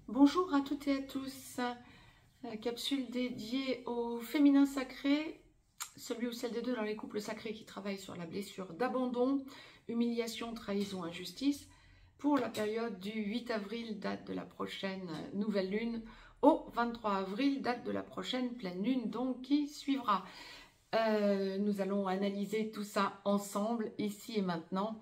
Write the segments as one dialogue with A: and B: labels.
A: Bonjour à toutes et à tous, capsule dédiée au féminin sacré, celui ou celle des deux dans les couples sacrés qui travaillent sur la blessure d'abandon, humiliation, trahison, injustice, pour la période du 8 avril, date de la prochaine nouvelle lune, au 23 avril, date de la prochaine pleine lune, donc qui suivra. Nous allons analyser tout ça ensemble, ici et maintenant.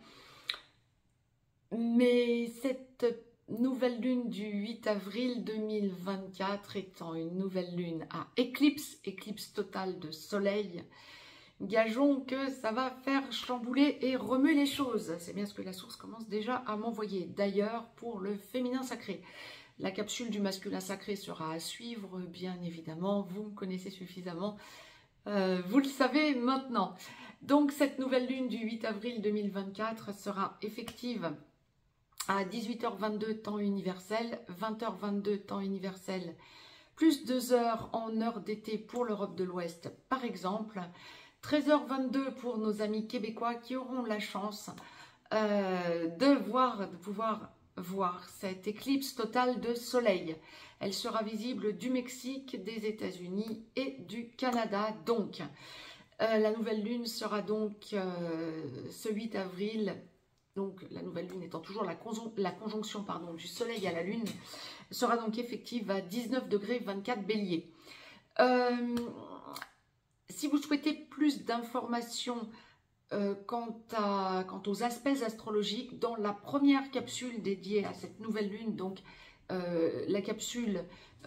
A: Mais cette nouvelle lune du 8 avril 2024 étant une nouvelle lune à éclipse totale de soleil, gageons que ça va faire chambouler et remuer les choses. C'est bien ce que la source commence déjà à m'envoyer. D'ailleurs, pour le féminin sacré, la capsule du masculin sacré sera à suivre, bien évidemment. Vous me connaissez suffisamment, vous le savez maintenant. Donc cette nouvelle lune du 8 avril 2024 sera effective à 18h22 temps universel, 20h22 temps universel, plus 2 heures en heure d'été pour l'Europe de l'Ouest par exemple, 13h22 pour nos amis québécois qui auront la chance de pouvoir voir cette éclipse totale de soleil. Elle sera visible du Mexique, des États-Unis et du Canada donc. La nouvelle lune sera donc ce 8 avril. Donc la nouvelle lune étant toujours la conjonction du soleil à la lune, sera donc effective à 19 degrés 24 bélier. Si vous souhaitez plus d'informations quant aux aspects astrologiques, dans la première capsule dédiée à cette nouvelle lune, donc la capsule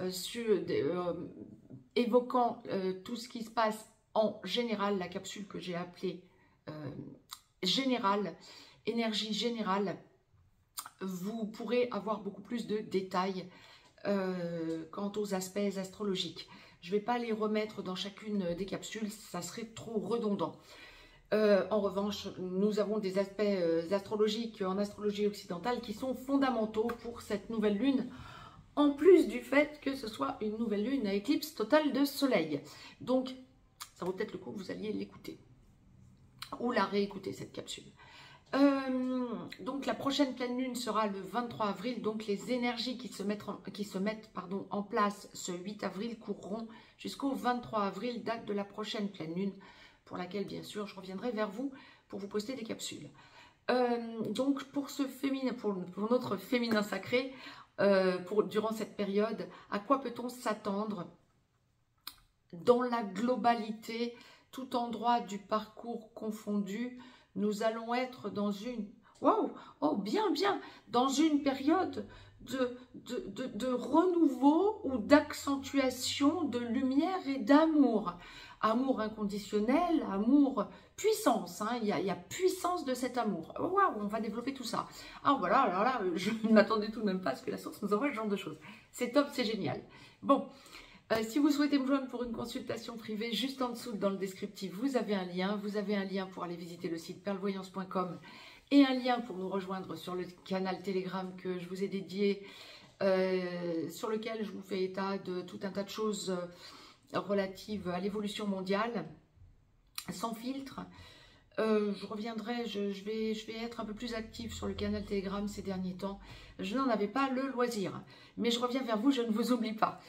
A: évoquant tout ce qui se passe en général, la capsule que j'ai appelée générale, énergie générale, vous pourrez avoir beaucoup plus de détails quant aux aspects astrologiques. Je ne vais pas les remettre dans chacune des capsules, ça serait trop redondant. En revanche, nous avons des aspects astrologiques en astrologie occidentale qui sont fondamentaux pour cette nouvelle lune, en plus du fait que ce soit une nouvelle lune à éclipse totale de soleil. Donc, ça vaut peut-être le coup que vous alliez l'écouter ou la réécouter, cette capsule. Donc la prochaine pleine lune sera le 23 avril, donc les énergies qui se mettent en place ce 8 avril courront jusqu'au 23 avril, date de la prochaine pleine lune, pour laquelle bien sûr je reviendrai vers vous pour vous poster des capsules. Donc pour notre féminin sacré, durant cette période, à quoi peut-on s'attendre dans la globalité, tout endroit du parcours confondu? Nous allons être dans une, dans une période de renouveau ou d'accentuation de lumière et d'amour. Amour inconditionnel, amour, puissance, hein, il y a puissance de cet amour. Waouh, on va développer tout ça. Ah voilà, alors là, je ne m'attendais tout de même pas à ce que la source nous envoie ce genre de choses. C'est top, c'est génial. Bon. Si vous souhaitez me joindre pour une consultation privée, juste en dessous dans le descriptif, vous avez un lien. Vous avez un lien pour aller visiter le site perlevoyance.com et un lien pour nous rejoindre sur le canal Telegram que je vous ai dédié, sur lequel je vous fais état de tout un tas de choses relatives à l'évolution mondiale, sans filtre. Je reviendrai, je vais être un peu plus active sur le canal Telegram ces derniers temps. Je n'en avais pas le loisir, mais je reviens vers vous, je ne vous oublie pas.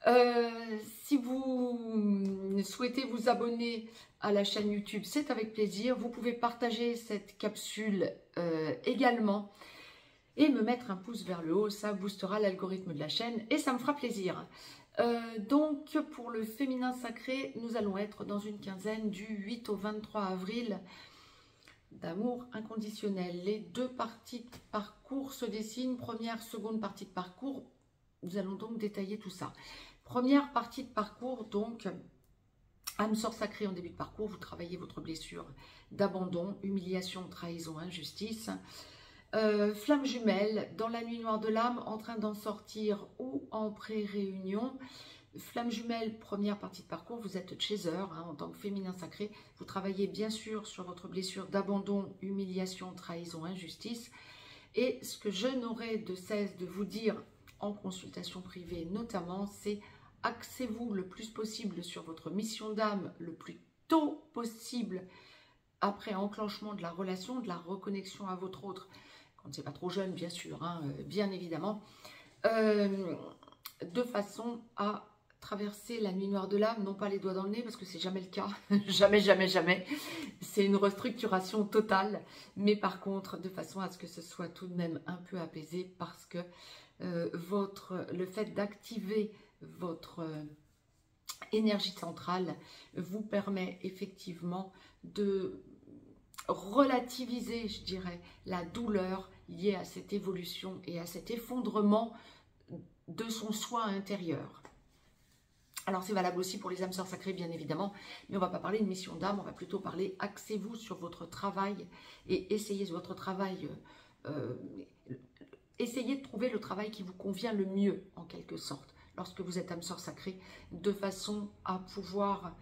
A: Si vous souhaitez vous abonner à la chaîne YouTube, c'est avec plaisir. Vous pouvez partager cette capsule également et me mettre un pouce vers le haut, ça boostera l'algorithme de la chaîne et ça me fera plaisir. Donc pour le féminin sacré, nous allons être dans une quinzaine du 8 au 23 avril d'amour inconditionnel. Les deux parties de parcours se dessinent, première, seconde partie de parcours. Nous allons donc détailler tout ça. Première partie de parcours, donc, âme sœur sacrée en début de parcours, vous travaillez votre blessure d'abandon, humiliation, trahison, injustice. Flamme jumelle, dans la nuit noire de l'âme, en train d'en sortir ou en pré-réunion. Flamme jumelle, première partie de parcours, vous êtes chaser, hein, en tant que féminin sacré. Vous travaillez bien sûr sur votre blessure d'abandon, humiliation, trahison, injustice. Et ce que je n'aurai de cesse de vous dire en consultation privée notamment, c'est axez-vous le plus possible sur votre mission d'âme le plus tôt possible après enclenchement de la relation, de la reconnexion à votre autre, quand c'est pas trop jeune bien sûr, hein, bien évidemment. de façon à traverser la nuit noire de l'âme, non pas les doigts dans le nez, parce que c'est jamais le cas, jamais, jamais, jamais. C'est une restructuration totale, mais par contre, de façon à ce que ce soit tout de même un peu apaisé, parce que le fait d'activer votre énergie centrale vous permet effectivement de relativiser, je dirais, la douleur liée à cette évolution et à cet effondrement de son soi intérieur. Alors c'est valable aussi pour les âmes sœurs sacrées bien évidemment, mais on ne va pas parler de mission d'âme, on va plutôt parler, axez-vous sur votre travail et essayez votre travail, essayez de trouver le travail qui vous convient le mieux en quelque sorte, lorsque vous êtes âme sœur sacrée, de façon à pouvoir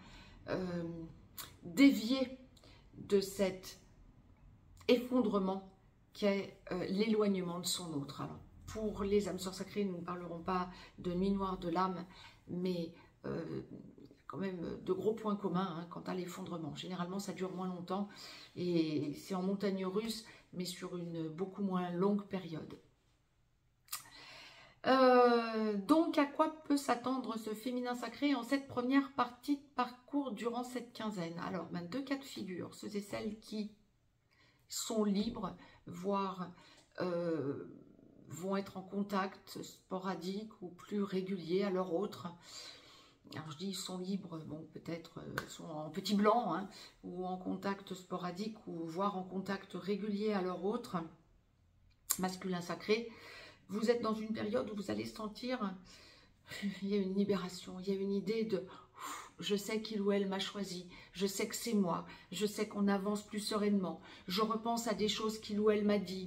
A: dévier de cet effondrement qu'est l'éloignement de son autre. Alors, pour les âmes sœurs sacrées, nous ne parlerons pas de nuit noire de l'âme, mais quand même de gros points communs hein, quant à l'effondrement. Généralement, ça dure moins longtemps et c'est en montagne russe, mais sur une beaucoup moins longue période. Donc, à quoi peut s'attendre ce féminin sacré en cette première partie de parcours durant cette quinzaine? Alors, deux cas de figure, ceux et celles qui sont libres, voire vont être en contact sporadique ou plus régulier à leur autre. Alors je dis ils sont libres, bon peut-être sont en petit blanc, hein, ou en contact sporadique, ou voire en contact régulier à leur autre, masculin sacré. Vous êtes dans une période où vous allez sentir, il y a une libération, il y a une idée de je sais qu'il ou elle m'a choisi, je sais que c'est moi, je sais qu'on avance plus sereinement, je repense à des choses qu'il ou elle m'a dit.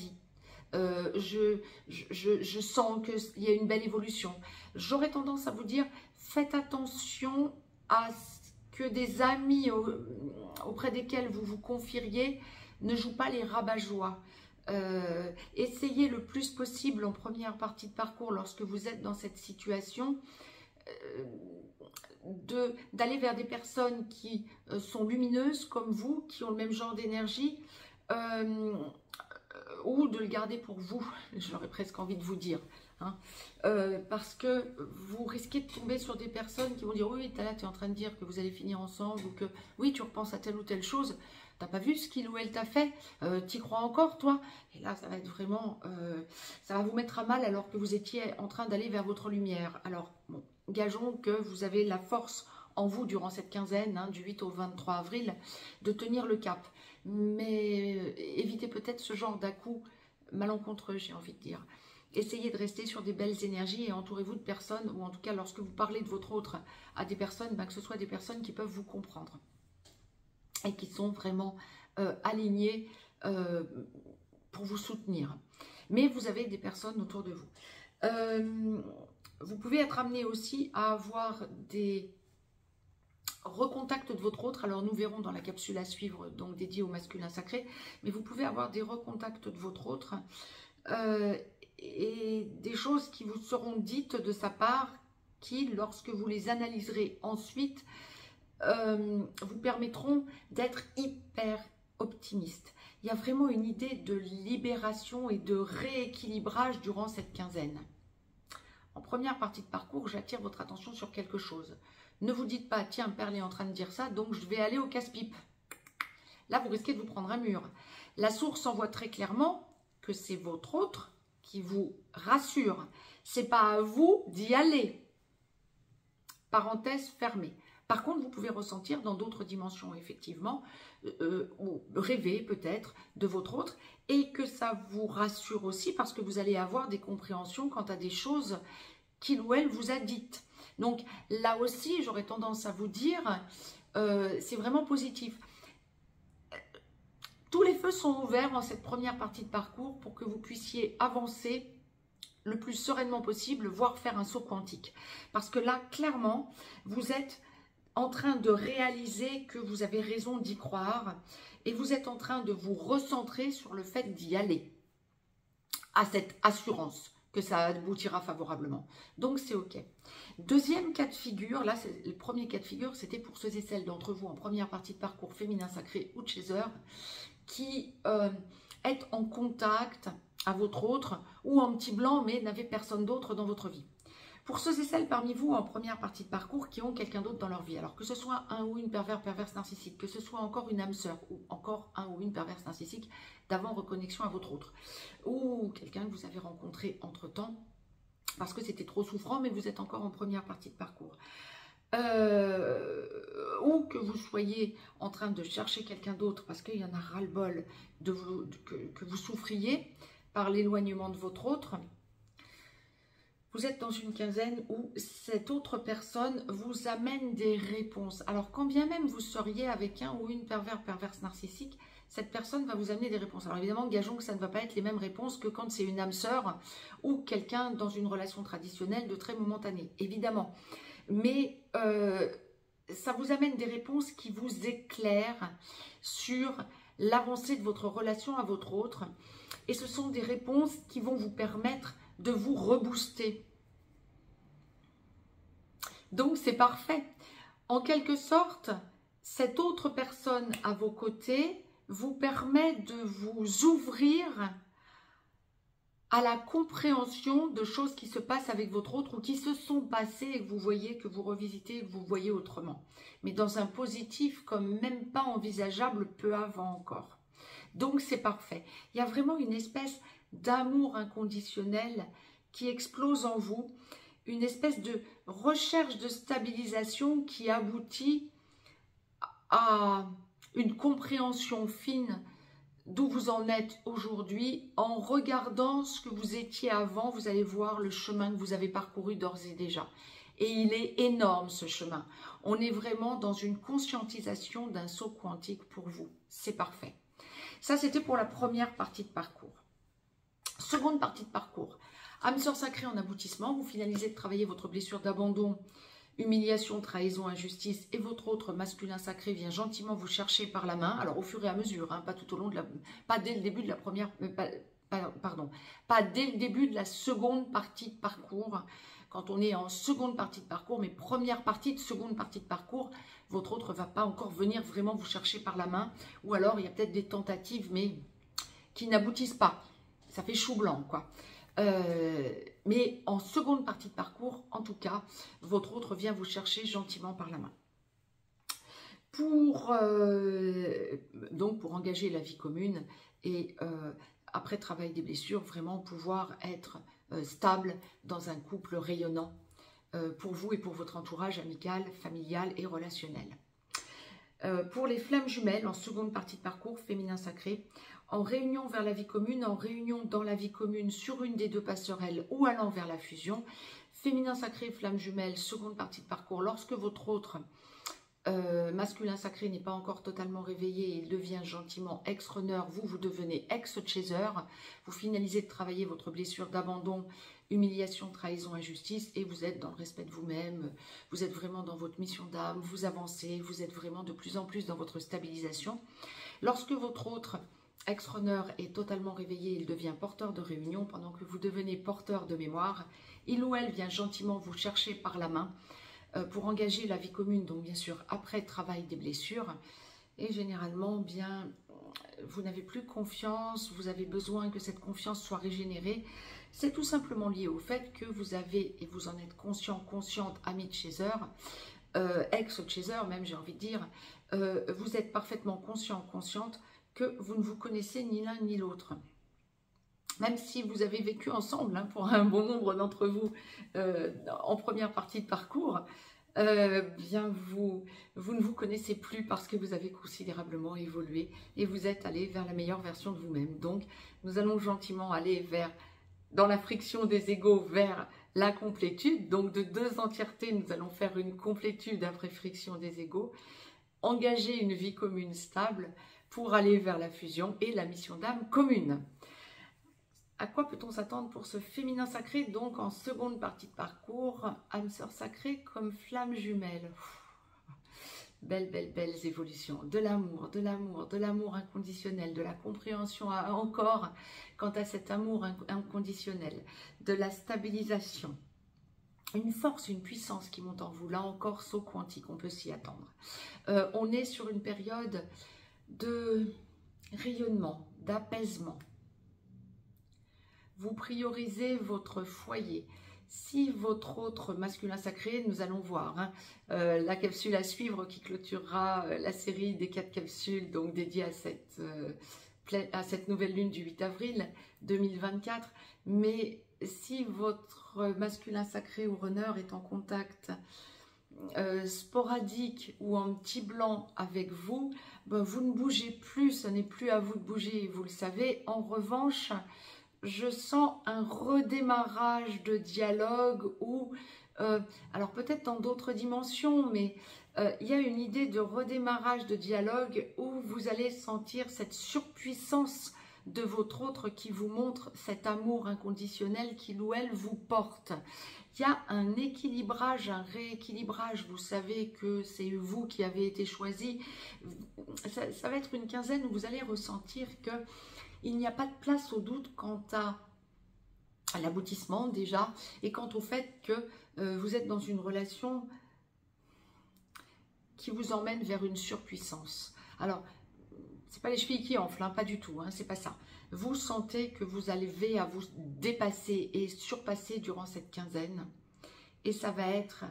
A: Je sens qu'il y a une belle évolution. J'aurais tendance à vous dire, faites attention à ce que des amis auprès desquels vous vous confieriez ne jouent pas les rabat-joie. Essayez le plus possible en première partie de parcours, lorsque vous êtes dans cette situation, d'aller vers des personnes qui sont lumineuses comme vous, qui ont le même genre d'énergie, ou de le garder pour vous, j'aurais presque envie de vous dire. Hein, parce que vous risquez de tomber sur des personnes qui vont dire oui, là tu es en train de dire que vous allez finir ensemble, ou que oui, tu repenses à telle ou telle chose, t'as pas vu ce qu'il ou elle t'a fait, t'y crois encore toi? Et là ça va être vraiment, ça va vous mettre à mal alors que vous étiez en train d'aller vers votre lumière. Alors bon, gageons que vous avez la force en vous durant cette quinzaine, hein, du 8 au 23 avril, de tenir le cap. Mais évitez peut-être ce genre d'à-coups malencontreux, j'ai envie de dire. Essayez de rester sur des belles énergies et entourez-vous de personnes, ou en tout cas lorsque vous parlez de votre autre à des personnes, que ce soit des personnes qui peuvent vous comprendre et qui sont vraiment alignées pour vous soutenir. Mais vous avez des personnes autour de vous. Vous pouvez être amené aussi à avoir des recontacts de votre autre. Alors nous verrons dans la capsule à suivre, donc dédiée au masculin sacré, mais vous pouvez avoir des recontacts de votre autre et des choses qui vous seront dites de sa part qui, lorsque vous les analyserez ensuite, vous permettront d'être hyper optimiste. Il y a vraiment une idée de libération et de rééquilibrage durant cette quinzaine. En première partie de parcours, j'attire votre attention sur quelque chose. Ne vous dites pas, tiens, Perle est en train de dire ça, donc je vais aller au casse-pipe. Là, vous risquez de vous prendre un mur. La source envoie très clairement que c'est votre autre qui vous rassure. C'est pas à vous d'y aller. Parenthèse fermée. Par contre, vous pouvez ressentir dans d'autres dimensions, effectivement, ou rêver peut-être de votre autre, et que ça vous rassure aussi parce que vous allez avoir des compréhensions quant à des choses qu'il ou elle vous a dites. Donc là aussi, j'aurais tendance à vous dire, c'est vraiment positif. Tous les feux sont ouverts en cette première partie de parcours pour que vous puissiez avancer le plus sereinement possible, voire faire un saut quantique. Parce que là, clairement, vous êtes en train de réaliser que vous avez raison d'y croire et vous êtes en train de vous recentrer sur le fait d'y aller, à cette assurance que ça aboutira favorablement. Donc c'est ok. Deuxième cas de figure, là c'est le premier cas de figure, c'était pour ceux et celles d'entre vous en première partie de parcours féminin sacré ou chaser qui est en contact à votre autre, ou en petit blanc, mais n'avez personne d'autre dans votre vie. Pour ceux et celles parmi vous en première partie de parcours qui ont quelqu'un d'autre dans leur vie, alors que ce soit un ou une perverse narcissique, que ce soit encore une âme sœur, ou encore un ou une perverse narcissique d'avant reconnexion à votre autre, ou quelqu'un que vous avez rencontré entre-temps, parce que c'était trop souffrant, mais vous êtes encore en première partie de parcours. Ou que vous soyez en train de chercher quelqu'un d'autre parce qu'il y en a ras-le-bol que vous souffriez par l'éloignement de votre autre, vous êtes dans une quinzaine où cette autre personne vous amène des réponses. Alors quand bien même vous seriez avec un ou une perverse narcissique, cette personne va vous amener des réponses. Alors évidemment, gageons que ça ne va pas être les mêmes réponses que quand c'est une âme sœur ou quelqu'un dans une relation traditionnelle de très momentanée, évidemment. Mais ça vous amène des réponses qui vous éclairent sur l'avancée de votre relation à votre autre. Et ce sont des réponses qui vont vous permettre de vous rebooster. Donc c'est parfait. En quelque sorte, cette autre personne à vos côtés vous permet de vous ouvrir à la compréhension de choses qui se passent avec votre autre ou qui se sont passées et que vous voyez, que vous revisitez et que vous voyez autrement. Mais dans un positif comme même pas envisageable peu avant encore. Donc c'est parfait. Il y a vraiment une espèce d'amour inconditionnel qui explose en vous, une espèce de recherche de stabilisation qui aboutit à une compréhension fine d'où vous en êtes aujourd'hui. En regardant ce que vous étiez avant, vous allez voir le chemin que vous avez parcouru d'ores et déjà. Et il est énorme ce chemin. On est vraiment dans une conscientisation d'un saut quantique pour vous. C'est parfait. Ça, c'était pour la première partie de parcours. Seconde partie de parcours. Âme sœur sacrée en aboutissement. Vous finalisez de travailler votre blessure d'abandon, humiliation, trahison, injustice, et votre autre masculin sacré vient gentiment vous chercher par la main. Alors au fur et à mesure, hein, pas tout au long de la, pas dès le début de la première, pas dès le début de la seconde partie de parcours. Quand on est en seconde partie de parcours, mais première partie de seconde partie de parcours, votre autre ne va pas encore venir vraiment vous chercher par la main. Ou alors, il y a peut-être des tentatives, mais qui n'aboutissent pas. Ça fait chou blanc, quoi. Mais en seconde partie de parcours, en tout cas, votre autre vient vous chercher gentiment par la main. Donc, pour engager la vie commune et après travail des blessures, vraiment pouvoir être stable dans un couple rayonnant pour vous et pour votre entourage amical, familial et relationnel. Pour les flammes jumelles, en seconde partie de parcours, féminin sacré, en réunion vers la vie commune, en réunion dans la vie commune sur une des deux passerelles ou allant vers la fusion, féminin sacré, flamme jumelle, seconde partie de parcours, lorsque votre autre masculin sacré n'est pas encore totalement réveillé, il devient gentiment ex-runner, vous devenez ex-chaser, vous finalisez de travailler votre blessure d'abandon, humiliation, trahison, injustice, et vous êtes dans le respect de vous-même, vous êtes vraiment dans votre mission d'âme, vous avancez, vous êtes vraiment de plus en plus dans votre stabilisation. Lorsque votre autre ex-runner est totalement réveillé, il devient porteur de réunion, pendant que vous devenez porteur de mémoire, il ou elle vient gentiment vous chercher par la main, pour engager la vie commune, donc bien sûr après travail des blessures, et généralement bien vous n'avez plus confiance, vous avez besoin que cette confiance soit régénérée. C'est tout simplement lié au fait que vous avez, et vous en êtes conscient, consciente, ami de chaser, ex-chaser même j'ai envie de dire, vous êtes parfaitement conscient, consciente que vous ne vous connaissez ni l'un ni l'autre. Même si vous avez vécu ensemble, hein, pour un bon nombre d'entre vous, en première partie de parcours, bien vous ne vous connaissez plus parce que vous avez considérablement évolué et vous êtes allé vers la meilleure version de vous-même. Donc, nous allons gentiment aller dans la friction des égos, vers la complétude. Donc, de deux entièretés, nous allons faire une complétude après friction des égos, engager une vie commune stable pour aller vers la fusion et la mission d'âme commune. À quoi peut-on s'attendre pour ce féminin sacré, donc en seconde partie de parcours, âme sœur sacrée comme flamme jumelle. Belles évolutions, de l'amour inconditionnel, de la compréhension encore quant à cet amour inconditionnel, de la stabilisation, une force, une puissance qui monte en vous, là encore saut quantique, on peut s'y attendre. On est sur une période de rayonnement, d'apaisement, vous priorisez votre foyer. Si votre autre masculin sacré, nous allons voir hein, la capsule à suivre qui clôturera la série des 4 capsules donc dédiées à cette nouvelle lune du 8 avril 2024. Mais si votre masculin sacré ou runner est en contact sporadique ou en petit blanc avec vous, ben vous ne bougez plus, ce n'est plus à vous de bouger, vous le savez. En revanche, je sens un redémarrage de dialogue ou, alors peut-être dans d'autres dimensions, mais il y a une idée de redémarrage de dialogue où vous allez sentir cette surpuissance de votre autre qui vous montre cet amour inconditionnel qu'il ou elle vous porte. Il y a un équilibrage, un rééquilibrage, vous savez que c'est vous qui avez été choisi. Ça va être une quinzaine où vous allez ressentir que il n'y a pas de place au doute quant à l'aboutissement déjà et quant au fait que vous êtes dans une relation qui vous emmène vers une surpuissance. Alors, c'est pas les chevilles qui enflent, hein, pas du tout, hein, c'est pas ça. Vous sentez que vous allez à vous dépasser et surpasser durant cette quinzaine et ça va être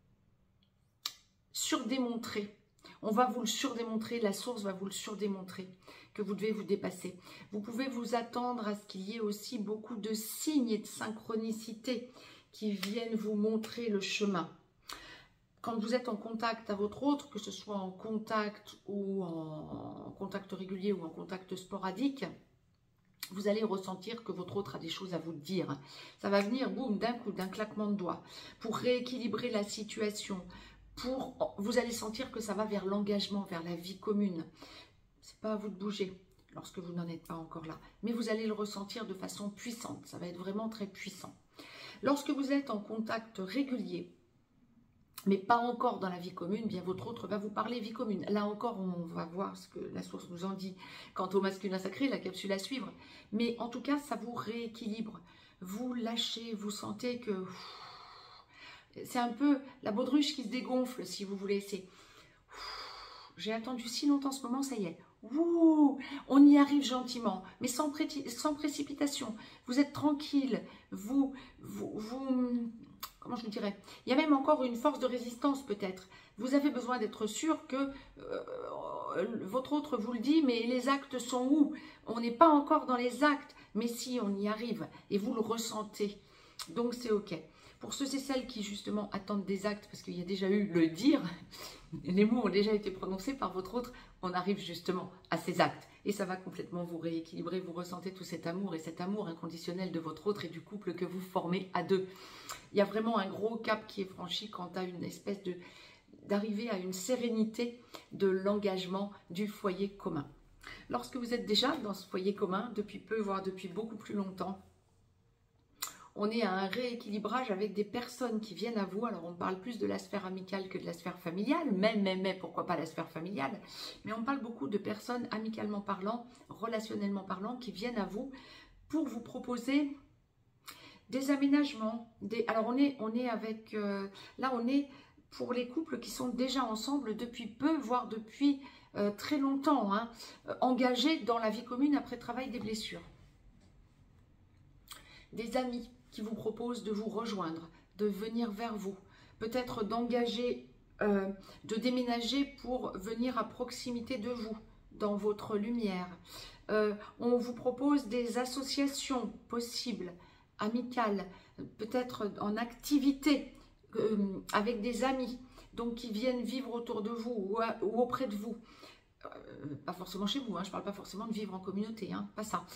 A: surdémontré. On va vous le surdémontrer, la source va vous le surdémontrer, que vous devez vous dépasser. Vous pouvez vous attendre à ce qu'il y ait aussi beaucoup de signes et de synchronicité qui viennent vous montrer le chemin. Quand vous êtes en contact à votre autre, que ce soit en contact ou en contact régulier ou en contact sporadique, vous allez ressentir que votre autre a des choses à vous dire. Ça va venir, boum, d'un coup, d'un claquement de doigts, pour rééquilibrer la situation. Vous allez sentir que ça va vers l'engagement, vers la vie commune. C'est pas à vous de bouger lorsque vous n'en êtes pas encore là. Mais vous allez le ressentir de façon puissante. Ça va être vraiment très puissant. Lorsque vous êtes en contact régulier, mais pas encore dans la vie commune, bien votre autre va vous parler vie commune. Là encore, on va voir ce que la source nous en dit. Quant au masculin sacré, la capsule à suivre. Mais en tout cas, ça vous rééquilibre. Vous lâchez, vous sentez que... C'est un peu la baudruche qui se dégonfle, si vous voulez. C'est... J'ai attendu si longtemps ce moment, ça y est. Ouh, on y arrive gentiment, mais sans précipitation. Vous êtes tranquille. Comment je vous dirais? Il y a même encore une force de résistance peut-être. Vous avez besoin d'être sûr que votre autre vous le dit, mais les actes sont où? On n'est pas encore dans les actes, mais si, on y arrive et vous le ressentez. Donc c'est ok. Pour ceux et celles qui justement attendent des actes, parce qu'il y a déjà eu le dire, les mots ont déjà été prononcés par votre autre, on arrive justement à ces actes. Et ça va complètement vous rééquilibrer, vous ressentez tout cet amour et cet amour inconditionnel de votre autre et du couple que vous formez à deux. Il y a vraiment un gros cap qui est franchi quant à une espèce d'arriver à une sérénité de l'engagement du foyer commun. Lorsque vous êtes déjà dans ce foyer commun, depuis peu, voire depuis beaucoup plus longtemps, on est à un rééquilibrage avec des personnes qui viennent à vous. Alors, on parle plus de la sphère amicale que de la sphère familiale, mais pourquoi pas la sphère familiale. Mais on parle beaucoup de personnes amicalement parlant, relationnellement parlant, qui viennent à vous pour vous proposer des aménagements. Alors, on est avec... là, on est pour les couples qui sont déjà ensemble depuis peu, voire depuis très longtemps, hein, engagés dans la vie commune après travail des blessures. Des amis qui vous proposent de vous rejoindre, de venir vers vous, peut-être d'engager, de déménager pour venir à proximité de vous, dans votre lumière. On vous propose des associations possibles, amicales, peut-être en activité, avec des amis, donc qui viennent vivre autour de vous ou auprès de vous. Pas forcément chez vous, hein, je ne parle pas forcément de vivre en communauté, hein, pas ça.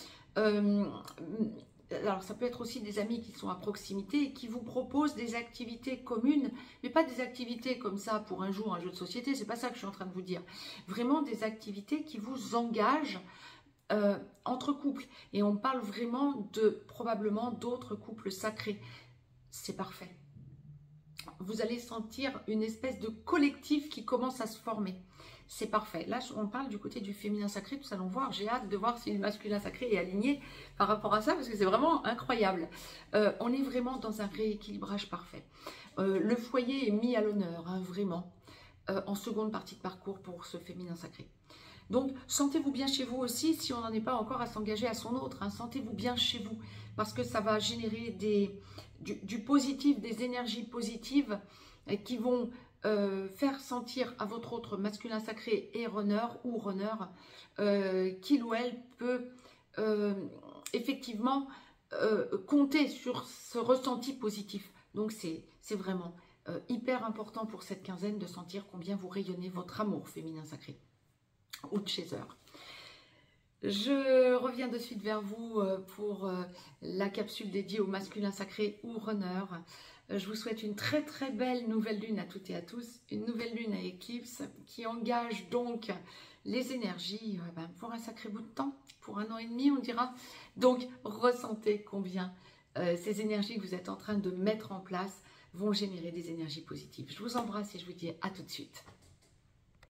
A: Alors, ça peut être aussi des amis qui sont à proximité et qui vous proposent des activités communes, mais pas des activités comme ça pour un jour, un jeu de société, c'est pas ça que je suis en train de vous dire. Vraiment des activités qui vous engagent entre couples. Et on parle vraiment probablement d'autres couples sacrés. C'est parfait. Vous allez sentir une espèce de collectif qui commence à se former. C'est parfait. Là, on parle du côté du féminin sacré. Nous allons voir. J'ai hâte de voir si le masculin sacré est aligné par rapport à ça, parce que c'est vraiment incroyable. On est vraiment dans un rééquilibrage parfait. Le foyer est mis à l'honneur, hein, vraiment, en seconde partie de parcours pour ce féminin sacré. Donc, sentez-vous bien chez vous aussi, si on n'en est pas encore à s'engager à son autre. Hein, sentez-vous bien chez vous, parce que ça va générer du positif, des énergies positives qui vont faire sentir à votre autre masculin sacré et runner ou runner qu'il ou elle peut effectivement compter sur ce ressenti positif. Donc, c'est vraiment hyper important pour cette quinzaine de sentir combien vous rayonnez votre amour féminin sacré ou de chaser. Je reviens de suite vers vous pour la capsule dédiée au masculin sacré ou runner. Je vous souhaite une très très belle nouvelle lune à toutes et à tous, une nouvelle lune à éclipse qui engage donc les énergies pour un sacré bout de temps, pour 1 an et demi on dira. Donc ressentez combien ces énergies que vous êtes en train de mettre en place vont générer des énergies positives. Je vous embrasse et je vous dis à tout de suite.